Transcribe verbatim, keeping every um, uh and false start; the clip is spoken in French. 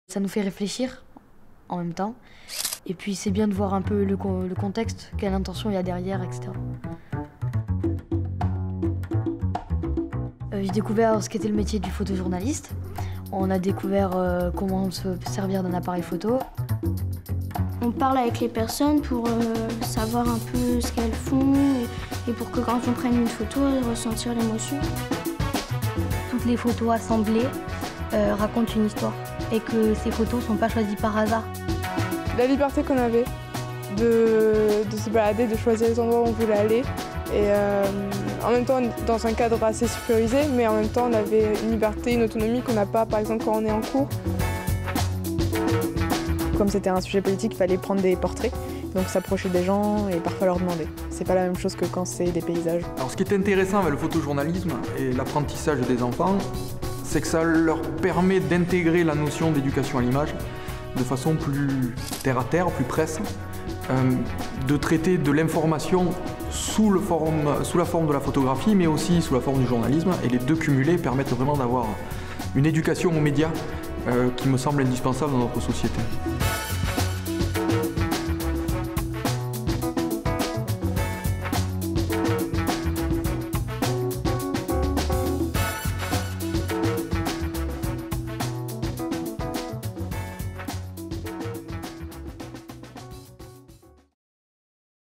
Ça nous fait réfléchir en même temps. Et puis c'est bien de voir un peu le, le contexte, quelle intention il y a derrière, et cetera. Euh, j'ai découvert ce qu'était le métier du photojournaliste. On a découvert euh, comment se servir d'un appareil photo. On parle avec les personnes pour euh, savoir un peu ce qu'elles font et, et pour que quand on prenne une photo, ressentir l'émotion. Toutes les photos assemblées euh, racontent une histoire et que ces photos ne sont pas choisies par hasard. La liberté qu'on avait de, de se balader, de choisir les endroits où on voulait aller. Et euh, en même temps, dans un cadre assez sécurisé, mais en même temps, on avait une liberté, une autonomie qu'on n'a pas, par exemple, quand on est en cours. Comme c'était un sujet politique, il fallait prendre des portraits, donc s'approcher des gens et parfois leur demander. C'est pas la même chose que quand c'est des paysages. Alors ce qui est intéressant avec le photojournalisme et l'apprentissage des enfants, c'est que ça leur permet d'intégrer la notion d'éducation à l'image de façon plus terre-à-terre, plus presse, euh, de traiter de l'information sous, le forme, sous la forme de la photographie, mais aussi sous la forme du journalisme, et les deux cumulés permettent vraiment d'avoir une éducation aux médias euh, qui me semble indispensable dans notre société.